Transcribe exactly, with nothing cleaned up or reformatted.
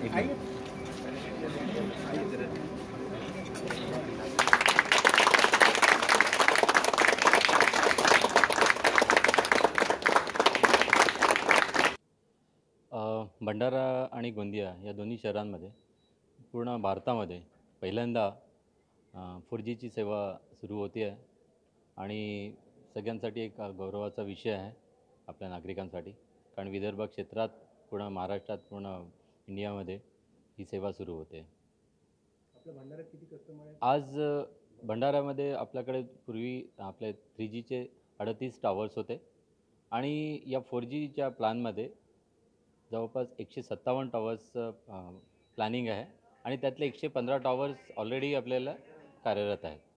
एक मिनिट. अ, भंडारा आणि गोंदिया या दोन्ही शहरांमध्ये पूर्ण भारतामध्ये पहिल्यांदा फोर जीची सेवा सुरू होती आहे आणि सगळ्यांसाठी एक गौरवाचा विषय आहे आपल्या नागरिकांसाठी. कारण विदर्भ क्षेत्रात पूर्ण महाराष्ट्रात पूर्ण इंडियामध्ये ही सेवा सुरू होते. आपल्या भंडाऱ्यात किती कस्टमर आहेत? आज अ, भंडाऱ्यामध्ये आपल्याकडे पूर्वी आपले थ्री जीचे अडतीस टॉवर्स होते आणि या फोर जीच्या प्लॅनमध्ये जवळपास एकशे सत्तावन्न टॉवर्सचं प्लॅनिंग आहे आणि त्यातले एकशे पंधरा टॉवर्स ऑलरेडी आपल्याला कार्यरत आहेत.